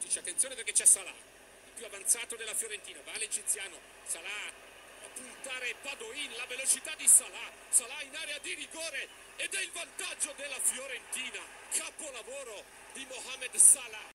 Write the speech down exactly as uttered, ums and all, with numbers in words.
benefici. Attenzione perché c'è Salah, il più avanzato della Fiorentina. Va l'egiziano, Salah a puntare Padoin, la velocità di Salah. Salah in area di rigore ed è il vantaggio della Fiorentina. Capolavoro di Mohamed Salah.